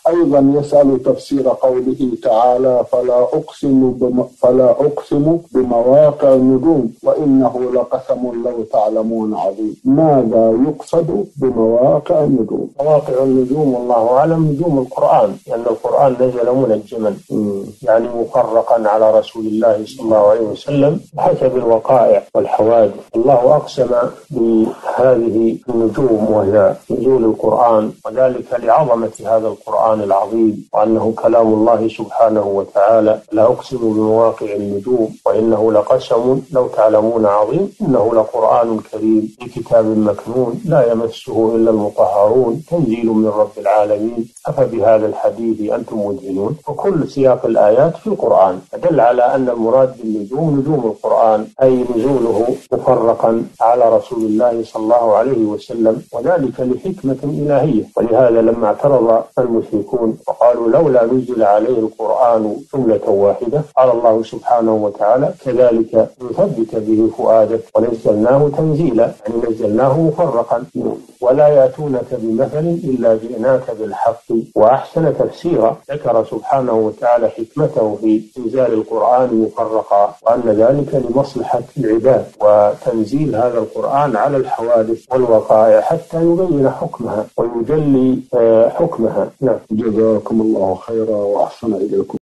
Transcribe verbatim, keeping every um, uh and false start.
أيضا يسأل تفسير قوله تعالى فلا أقسم, بم فلا أقسم بمواقع النجوم وإنه لقسم لو تعلمون عظيم. ماذا يقصد بمواقع النجوم؟ مواقع النجوم والله أعلم نجوم القرآن، لأن القرآن نزل منجما يعني مفرقا على رسول الله صلى الله عليه وسلم بحسب الوقائع والحوادث. الله أقسم بهذه النجوم وهي نزول القرآن، وذلك لعظمة هذا القرآن العظيم وأنه كلام الله سبحانه وتعالى. لا أقسم بمواقع النجوم وإنه لقسم لو تعلمون عظيم، إنه لقرآن كريم في كتاب مكنون لا يمسه إلا المطهرون تنزيل من رب العالمين أفبهذا الحديث أنتم مدهنون. وكل سياق الآيات في القرآن دل على أن المراد بالنجوم نجوم القرآن، أي نزوله مفرقا على رسول الله صلى الله عليه وسلم، وذلك لحكمة إلهية. ولهذا لما اعترض المشركون وقالوا لولا نزل عليه القرآن جملة واحدة، قال الله سبحانه وتعالى كذلك نثبت به فؤادك ونزلناه تنزيلا، يعني نزلناه مفرقا ولا يأتونك بمثل إلا جئناك بالحق وأحسن تفسيرا. ذكر سبحانه وتعالى حكمته في إنزال القرآن مفرقا، وأن ذلك لمصلحة العباد وتنزيل هذا القرآن على الحوادث والوقائع حتى يبين حكمها ويجلي حكمها. نعم. جزاكم الله خيرا وأحسن إليكم.